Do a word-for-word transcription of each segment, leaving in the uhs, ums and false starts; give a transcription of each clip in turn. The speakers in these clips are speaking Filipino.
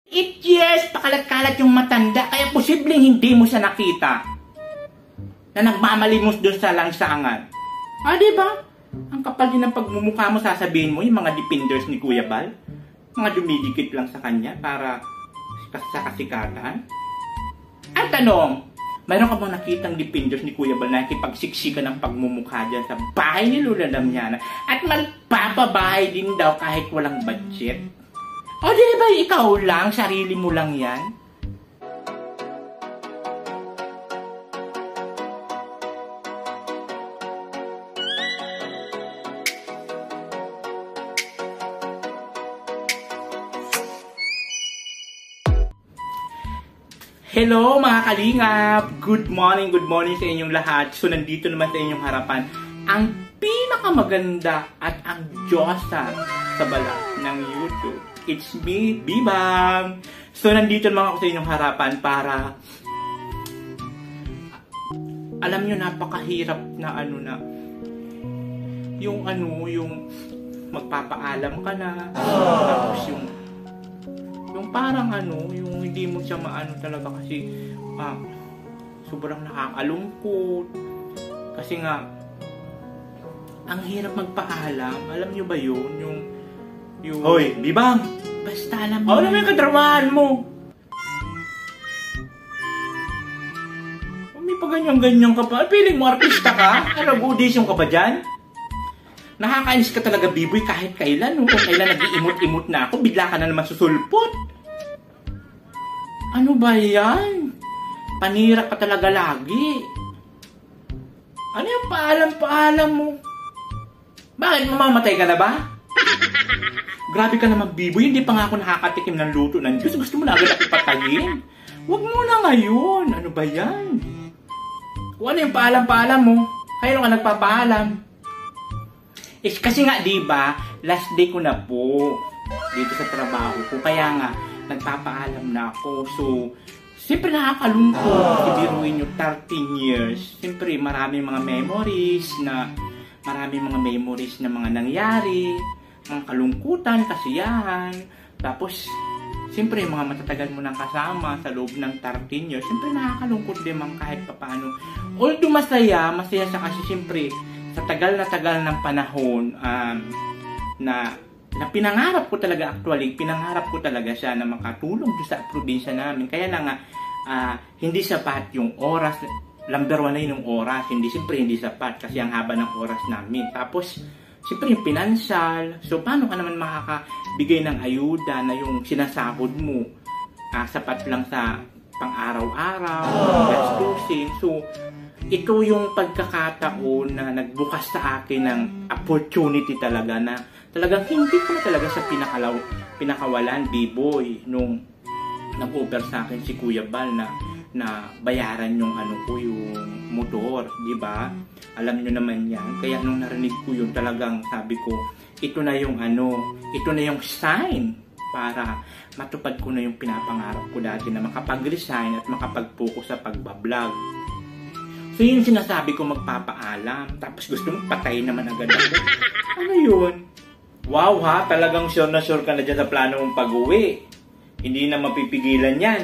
It yes, pakalat-kalat yung matanda, kaya posibleng hindi mo siya nakita na nagmamalimos doon sa langsangan. Ah, diba? Ang kapal din ng pagmumukha mo, sasabihin mo yung mga defenders ni Kuya Bal, mga dumidikit lang sa kanya para sa kasikatan. Ang tanong, mayroon ka bang nakitang defenders ni Kuya Bal na nakipagsiksika ng pagmumukha dyan sa bahay ni Lola Damiana at magpapabahay din daw kahit walang budget? O diba ikaw lang, sarili mo lang yan? Hello mga kalingap! Good morning, good morning sa inyong lahat. So nandito naman sa inyong harapan ang pinakamaganda at ang Diyosa sa balat ng YouTube. It's me, Bibang! So nandito naman ako sa inyong harapan para alam nyo, napakahirap na ano na yung ano, yung magpapaalam ka na tapos yung yung parang ano, yung hindi mo siya maano talaga kasi ah, sobrang nakakalungkot kasi nga ang hirap magpaalam. Alam nyo ba yun? Yung yung Hoy, Bibang! Basta alam mo. Ano naman yung kadramahan mo? May pa ganyan-ganyan ka pa. Piling mo artista ka? Ano, nag-audition ka ba dyan? Nakakainis ka talaga, Biboy, kahit kailan. No? Kung kailan nag-iimot-imot na ako, bigla ka na naman susulpot. Ano ba yan? Panira ka talaga lagi. Ano yung paalam-paalam mo? Bakit, mamamatay ka na ba? Grabe ka naman, Biboy. Hindi pa nga ako nakakatikim ng luto ng Diyos. Gusto mo na agad ako patayin? Huwag mo na ngayon. Ano ba yan? Kung ano yung paalam-paalam mo? Kailan ka nagpapaalam? Eh, kasi nga, diba, last day ko na po dito sa trabaho ko. Kaya nga, nagpapaalam na ako. So, siyempre nakakalungkot. Ibiruin nyo, thirteen years. Siyempre, maraming mga memories na, maraming mga memories na mga nangyari. Mga kalungkutan, kasiyahan. Tapos, siyempre, mga matatagal mo nang kasama sa loob ng thirteen years. Siyempre, nakakalungkot din man kahit papaano. Although masaya, masaya siya kasi siyempre, sa tagal na tagal ng panahon um, na, na pinangarap ko talaga actually, pinangarap ko talaga siya na makatulong sa probinsya namin. Kaya lang nga, uh, hindi sapat yung oras, number one na yun yung oras, hindi, siyempre hindi sapat kasi ang haba ng oras namin. Tapos, siyempre yung financial, so paano ka naman makakabigay ng ayuda na yung sinasahod mo, uh, sapat lang sa pang-araw-araw, gastusin. So, ito yung pagkakataon na nagbukas sa akin ng opportunity talaga na talagang hindi ko na talaga sa pinakalaw, pinakawalan, B-boy, nung nag-offer sa akin si Kuya Bal na, na bayaran yung ano ko, yung motor, di ba? Alam nyo naman yan. Kaya nung narinig ko yun, talagang sabi ko, ito na yung ano, ito na yung sign para matupad ko na yung pinapangarap ko dati na makapag-resign at makapag-focus sa pagbablog. So yun sinasabi ko, magpapaalam. Tapos gusto mo patay naman agad ako. Ano yun? Wow ha, talagang sure na sure ka na dyan sa plano mong pag-uwi. Hindi na mapipigilan yan.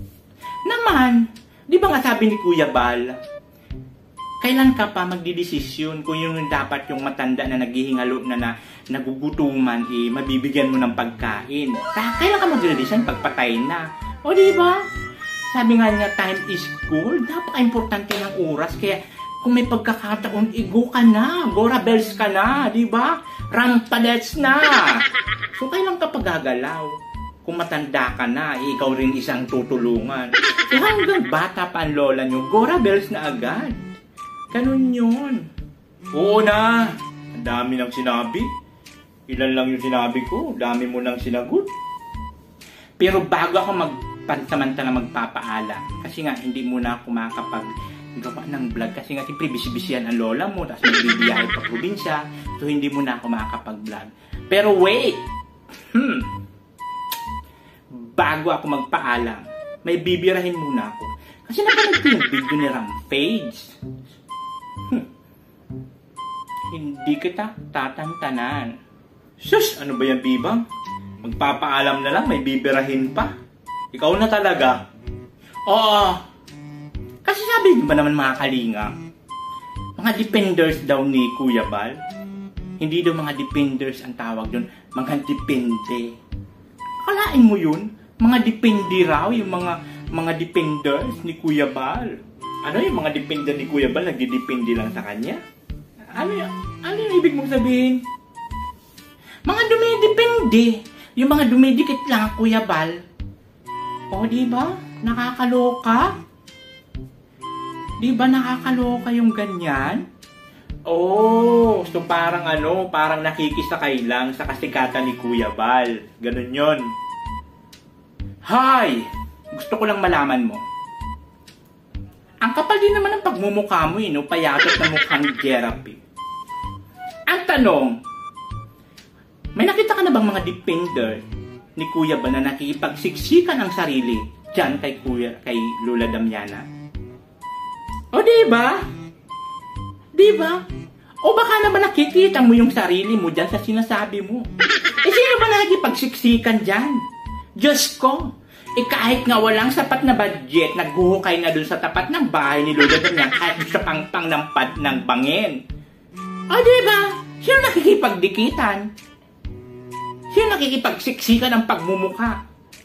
Naman, di ba nga sabi ni Kuya Bal, kailan ka pa magdidesisyon kung yung dapat yung matanda na naghihingalo na, na nagugutuman, eh, mabibigyan mo ng pagkain. Kailan ka magdidesisyon pagpatay na? O di ba? Sabi nga niya, time is gold. Napaka-importante ng oras. Kaya kung may pagkakataon, i-go ka na. Gora bells ka na. Diba? Rampadets na. So, kailan ka pagagalaw? Kung matanda ka na, ikaw rin isang tutulungan. So, hanggang bata pa ang lola nyo, Gora bells na agad. Ganun yun. Oo na. Ang dami ng sinabi. Ilan lang yung sinabi ko. Dami mo nang sinagot. Pero bago ako mag pansamantala magpapaalam. Kasi nga, hindi muna ako makakapag gawa ng vlog. Kasi nga, siyempre, bisibisihan ang lola mo. Tapos magbibiyahe pa probinsya. So, hindi muna ako makakapag-vlog. Pero wait! Hmm. Bago ako magpaalam, may bibirahin muna ako. Kasi napanood ko yung video ni Rampage. Hmm. Hindi kita tatantanan. Sus! Ano ba yan, Bibang? Magpapaalam na lang, may bibirahin pa. Ikaw na talaga. Oo. Kasi sabi ba naman mga kalinga, mga dependers daw ni Kuya Bal. Hindi daw mga dependers ang tawag doon, mga depende. Akalain mo yun? Mga depende raw, yung mga mga dependers ni Kuya Bal. Ano yung mga depender ni Kuya Bal, nagdidepende lang sa kanya? Ano yung, ano yung ibig mong sabihin? Mga dumidepende. Yung mga dumidikit lang, Kuya Bal. O, diba? Nakakaloka? Diba nakakaloka yung ganyan? Oh, so parang ano, parang nakikisakay lang sa kasikatan ni Kuya Bal. Ganun yun. Hi! Gusto ko lang malaman mo. Ang kapal din naman ng pagmumukha mo, eh, no? Payatot na mukhang therapy. Ang tanong, may nakita ka na bang mga depender ni Kuya Bal na nakikipagsiksikan ang sarili dyan kay Kuya, kay Lola Damiana? O, diba? Diba? O baka naman nakikita mo yung sarili mo dyan sa sinasabi mo. Eh, sino ba nakikipagsiksikan dyan? Diyos ko! Eh, kahit nga walang sapat na budget, naghuhukay na dun sa tapat ng bahay ni Lola Damiana kahit sa pangpang ng pad ng bangin. O, diba? Sino nakikipagdikitan? Sino nakikipagsiksikan ng pagmumukha?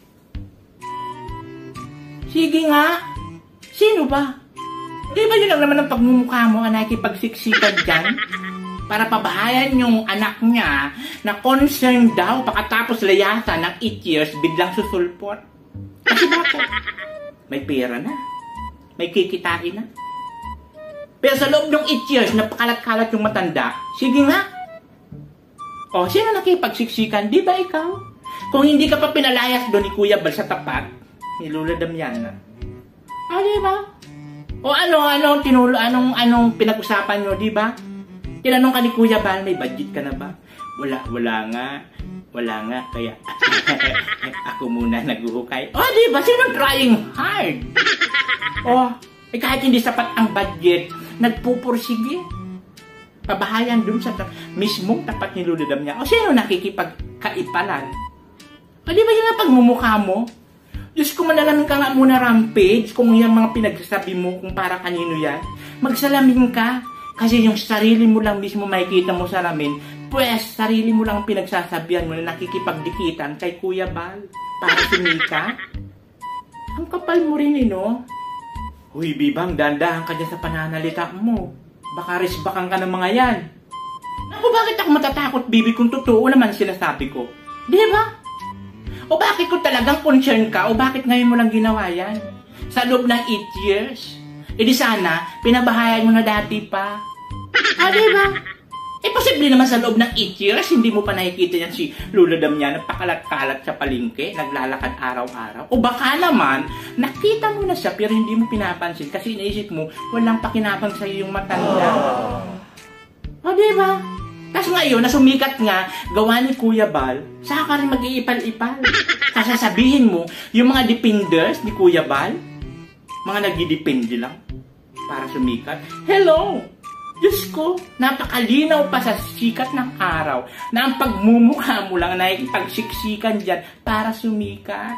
Sige nga. Sino ba? Di ba yun lang naman ang pagmumukha mo ang nakikipagsiksikan dyan? Para pabahayan yung anak niya na concerned daw pagkatapos layasan ng eight years biglang susulpot. Kasi bakit? May pera na. May kikitain na. Pero sa loob ng eight years, napakalat-kalat yung matanda. Sige nga. O, sino nakipagsiksikan? Di ba ikaw? Kung hindi ka pa pinalayas doon ni Kuya Bal sa tapat ni Lola Damiana. O, di ba? O ano, ano, tinulo, anong, anong pinag-usapan nyo, di ba? Tinanong ka ni Kuya Bal, may budget ka na ba? Wala, wala nga. Wala nga, kaya ako muna naghuhukay. O, di ba? Sino trying hard? O, eh, kahit hindi sapat ang budget, nagpupursige. Pabahayan dun sa mismong tapat ni Lola Damiana. O, sino nakikipagkaipalan? O, di ba yun ang pagmumukha mo? Diyos ko, manalamin ka nga muna, Rampage, kung yung mga pinagsasabi mo, kung para kanino yan. Magsalamin ka. Kasi yung sarili mo lang mismo makikita mo sa ramin, pues, sarili mo lang pinagsasabihan mo na nakikipagdikitan kay Kuya Bal. Para sumika. Ang kapal mo rin, eh, no? Huy, Bibang, dandahan ka dyan sa pananalita mo. Baka risbakan ka ng mga yan. Ako, bakit ako matatakot, Bibi, kung totoo naman sinasabi ko? Di ba? O bakit ko talagang concern ka? O bakit ngayon mo lang ginawa yan? Sa loob ng eight years? E di sana, pinabahayan mo na dati pa. Ah, diba? Eh, posible naman sa loob ng eight years, hindi mo pa nakikita yan si Lola Damiana pakalat-kalat sa palengke, naglalakad araw-araw. O baka naman, nakita mo na siya pero hindi mo pinapansin kasi iniisip mo, walang pakinabang sa'yo yung matanda. O, diba? Tapos ngayon, na sumikat nga, gawa ni Kuya Bal, saka ka rin mag-iipal-ipal. Sasabihin mo, yung mga dependers ni Kuya Bal, mga nagdidepende lang para sumikat. Hello! Diyos ko, napakalinaw pa sa sikat ng araw na ang pagmumukha mo lang nakikipagsiksikan dyan para sumikat.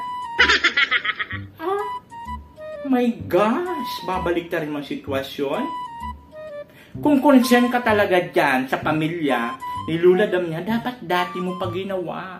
Ah, my gosh! Babalik na rin mga sitwasyon. Kung concern ka talaga dyan sa pamilya ni Lola Damiana, dapat dati mo pa ginawa.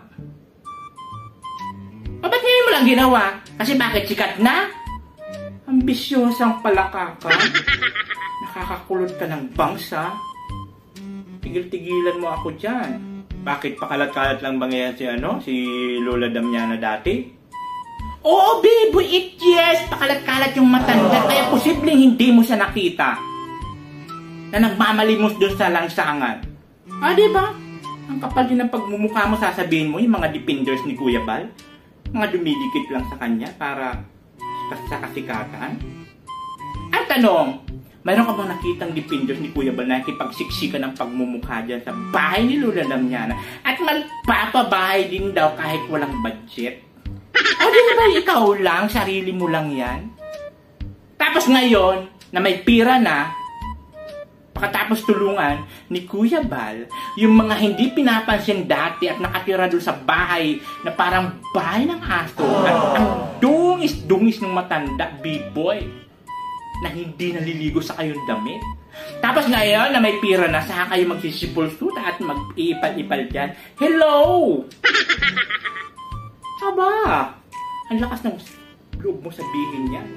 O ba't ngayon mo lang ginawa? Kasi bakit sikat na? Ambisyosang palaka ka. Nakakakulot ka ng bangsa. Tigil-tigilan mo ako dyan. Bakit pakalat-kalat lang ba ngayon si, ano, si Lola Damiana dati? Oo, baby, eight years. Pakalat-kalat yung matanda. Kaya posibleng hindi mo siya nakita na nagmamalimos doon sa langsangan. Ah, diba? Ang kapal din ng pagmumukha mo, sasabihin mo yung mga dependers ni Kuya Bal. Mga dumidikit lang sa kanya para sa kasikatan. Ang tanong, mayroon ka bang nakitang dependers ni Kuya Bal na nakipagsiksikan ng pagmumukha dyan sa bahay ni Lola Damiana at magpapabahay din daw kahit walang budget? O diba ikaw lang, sarili mo lang yan? Tapos ngayon, na may pira na, pagkatapos tulungan ni Kuya Bal, yung mga hindi pinapansin dati at nakatira doon sa bahay na parang bahay ng aso at ang dungis ng matanda, B-boy, na hindi naliligo sa kayong damit. Tapos ngayon na may pira na, saka kayo magsisipulsuta at mag-iipal-ipal dyan. Hello! Aba, ang lakas ng loob mo sabihin yan.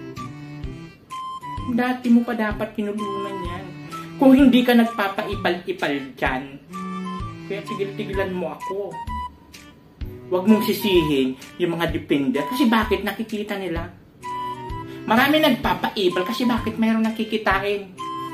Dati mo pa dapat kinulungan yan. Kung hindi ka nagpapaipal-ipal dyan, kaya tigil-tigilan mo ako. Huwag mong sisihin yung mga depender. Kasi bakit nakikita nila? Marami nagpapaibal kasi bakit mayroong nakikitain?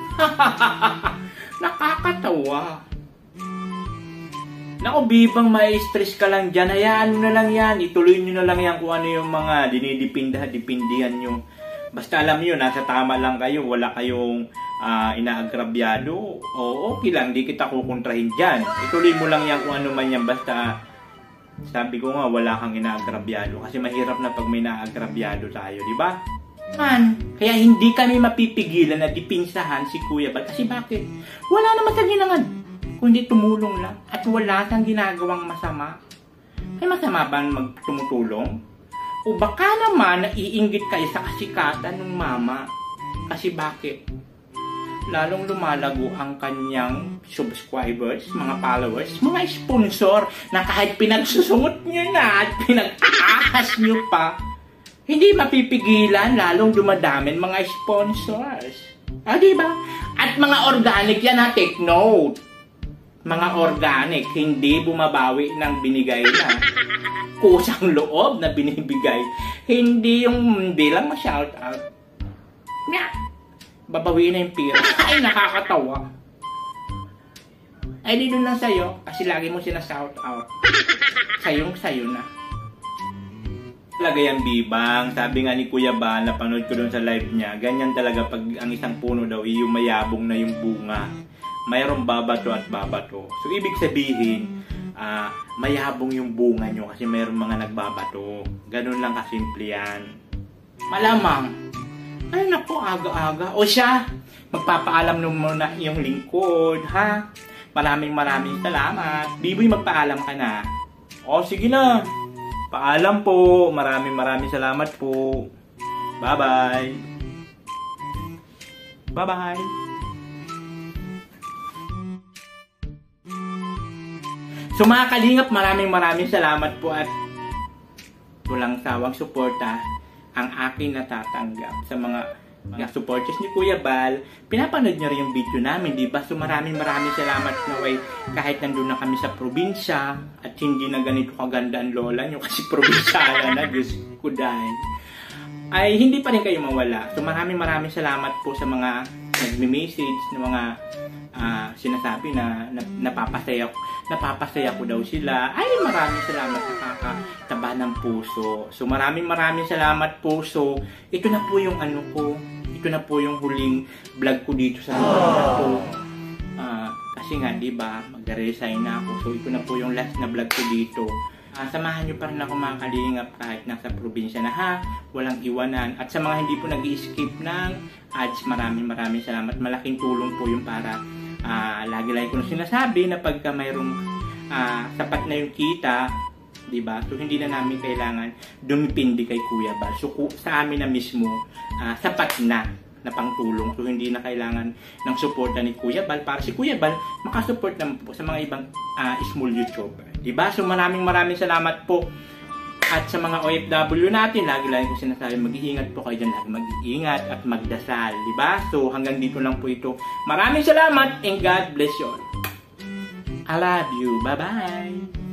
Nakakatawa. Naku, bibang may stress ka lang dyan. Hayaan mo na lang yan. Ituloy nyo na lang yan kung ano yung mga dinidipindahan-dipindihan nyo. Basta alam nyo, nasa tama lang kayo. Wala kayong uh, inaagrabyado. O okay lang, di kita kukontrahin dyan. Ituloy mo lang yan kung ano man yan. Basta sabi ko nga, wala kang inaagrabyado. Kasi mahirap na pag may inaagrabyado tayo, di ba? Man, kaya hindi kami mapipigilan na dipinsahan si Kuya Bal. Kasi bakit? Wala naman sa ginangan. Kundi tumulong lang. At wala kang ginagawang masama. Ay masama ba magtumutulong? O baka naman naiinggit kayo sa kasikatan ng mama. Kasi bakit? Lalong lumalago ang kanyang subscribers, mga followers, mga sponsor na kahit pinagsusungot nyo na at pinag-ahas nyo pa, hindi mapipigilan, lalong dumadamin mga sponsors. Ah, diba? At mga organic yan ha, take note. Mga organic, hindi bumabawi ng binigay na. Kusang loob na binibigay. Hindi yung hindi lang ma-shout out. Nya! Babawiin na yung pira. Ay, nakakatawa. Ay, di doon lang sa'yo. Kasi lagi mo sina-shout out. Sayong sayo na. Talaga yan, Bibang. Sabi nga ni Kuya Bal, napanood ko doon sa live niya, ganyan talaga pag ang isang puno daw, yung mayabong na yung bunga. Mayroong babato at babato. So, ibig sabihin, uh, mayabong yung bunga nyo kasi mayroong mga nagbabato. Ganun lang kasimple yan. Malamang. Ay, naku, aga-aga. O siya, magpapaalam nung muna yung lingkod, ha? Maraming maraming salamat. Biboy, magpaalam ka na. O, sige na. Paalam po. Maraming maraming salamat po. Bye-bye. Bye-bye. So mga kalingap, maraming maraming salamat po at walang sawang suporta ang aking natatanggap sa mga mga supporters ni Kuya Bal. Pinapanood nyo rin yung video namin, di ba? So maraming maraming salamat na way kahit nandun na kami sa probinsya at hindi na ganito kaganda ang lola nyo kasi probinsyala na, Diyos ko dahil. Ay hindi pa rin kayo mawala. So maraming maraming salamat po sa mga nagme-message, na mga uh, sinasabi na, na napapasaya ko. Napapasaya ko daw sila. Ay, maraming salamat, nakakataba ng puso. So, maraming maraming salamat po. So, ito na po yung ano ko. Ito na po yung huling vlog ko dito sa lugar na to. Uh, kasi nga, di ba, mag-resign na ako. So, ito na po yung last na vlog ko dito. Uh, samahan nyo pa rin ako mga kalingap kahit nasa probinsya na ha. Walang iwanan. At sa mga hindi po nag-i-skip ng ads, maraming maraming salamat. Malaking tulong po yung para Uh, lagi-lagi ko na sinasabi na pagka mayroong uh, sapat na yung kita, diba? So hindi na namin kailangan dumipindi kay Kuya Bal. So sa amin na mismo, uh, sapat na na pangtulong. So hindi na kailangan ng suporta ni Kuya Bal para si Kuya Bal makasupport naman po sa mga ibang uh, small YouTuber. Diba? So maraming maraming salamat po. At sa mga O F W natin, lagi-lagi ko sinasabi, mag-iingat po kayo dyan. Lagi mag-iingat at magdasal. Diba? So, hanggang dito lang po ito. Maraming salamat and God bless you all. I love you. Bye-bye.